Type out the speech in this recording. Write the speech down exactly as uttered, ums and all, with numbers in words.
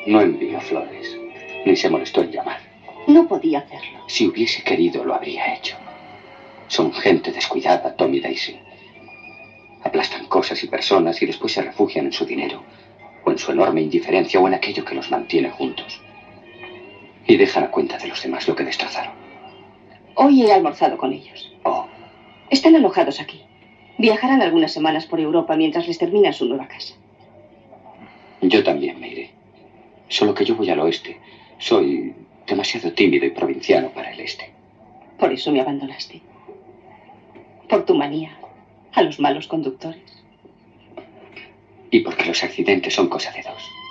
No envió flores, ni se molestó en llamar. No podía hacerlo. Si hubiese querido, lo habría hecho. Son gente descuidada, Tom y Daisy. Aplastan cosas y personas y después se refugian en su dinero, o en su enorme indiferencia, o en aquello que los mantiene juntos. Y dejan a cuenta de los demás lo que destrozaron. Hoy he almorzado con ellos. Oh. Están alojados aquí. Viajarán algunas semanas por Europa mientras les termina su nueva casa. Yo también me iré. Solo que yo voy al oeste. Soy demasiado tímido y provinciano para el este. Por eso me abandonaste. Por tu manía a los malos conductores. Y porque los accidentes son cosa de dos.